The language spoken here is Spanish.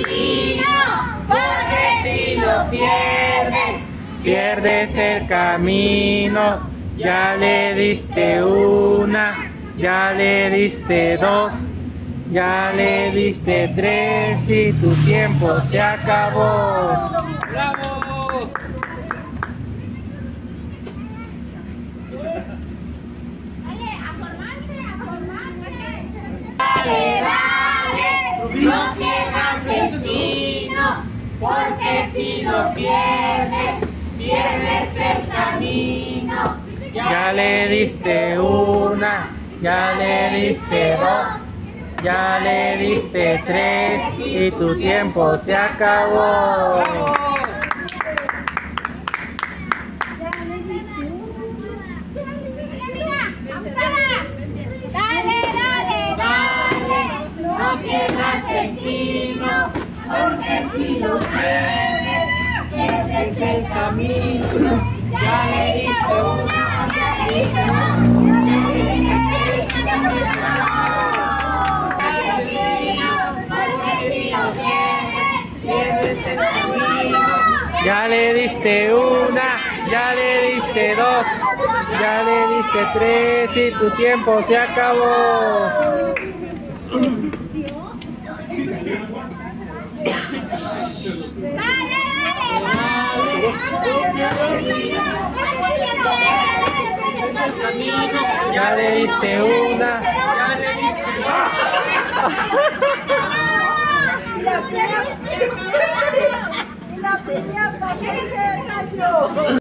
camino, porque si lo pierdes, pierdes el camino. Ya le diste una, ya le diste dos, ya le diste tres y tu tiempo se acabó. ¡Bravo! Dale, dale, no pierdas el tino, porque si lo pierdes, pierdes el camino. Ya le diste una, ya le diste dos, ya le diste tres y tu tiempo se acabó. No pierdas el tino, porque si lo pierdes, pierdes el camino. Ya le diste una, ya le diste dos, Ya le diste una, ya le diste dos, ya le diste tres y tu tiempo se acabó. Ya le diste una, ya le diste... La pelea,